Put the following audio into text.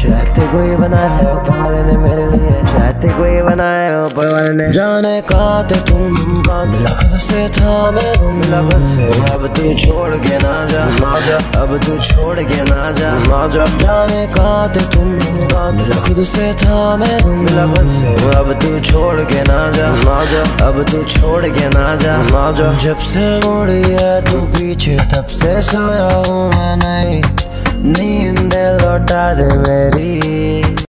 शायद कोई बनाया है ऊपर वाले ने मेरे लिए, शायद कोई बनाया है ऊपर वाले ने। जाने कहाँ थे तुम, मिला खुद से था मैं गुम, मिला खुद से। अब तू छोड़ के ना जा, अब तू छोड़ के ना जा। जाने कहाँ थे तुम, मिला खुद से था मैं गुम, मिला खुद से। अब तू छोड़ के ना जा, अब तू छोड़ के ना जा। जब से मुड़ी है तू पीछे तब से सोया हूँ मैं नहीं, नींद लौटा दे मेरी।